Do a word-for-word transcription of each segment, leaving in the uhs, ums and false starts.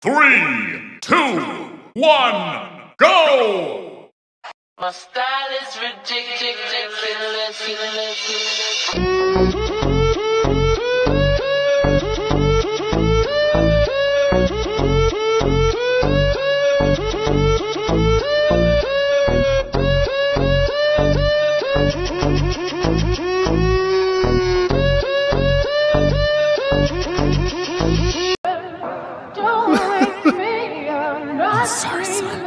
Three, two, one, go! My style is ridiculous. I'm sorry, son.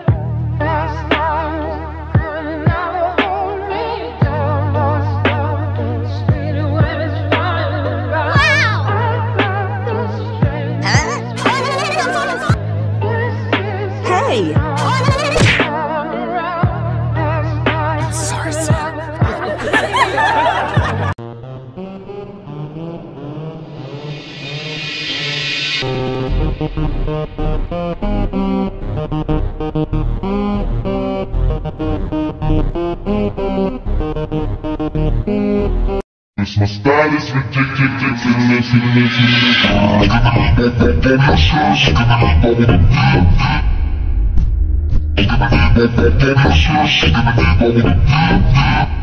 Hey! I'm sorry, son. Cause my style is ridiculous. Skibidi